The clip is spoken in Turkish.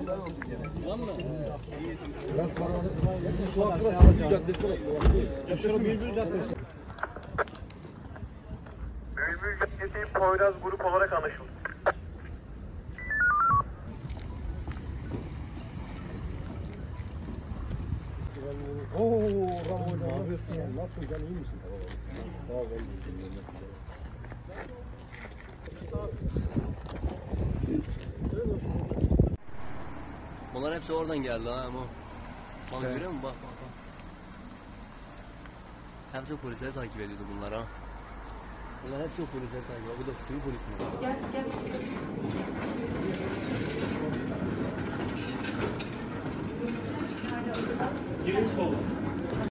Bülbül Caddesi Poyraz grup olarak anlaşıldı. Ramon ne yapıyorsun ya? Nasılsın? Sen iyi misin? Sağ ol. Bunlar hepsi oradan geldi ha ama. Bak evet. Görüyor musun? Bak. Hepsi polisleri takip ediyordu bunlar ha. Bunlar hepsi polisleri takip ediyor. Bu da sürü polis mi? Gel. Girin sola.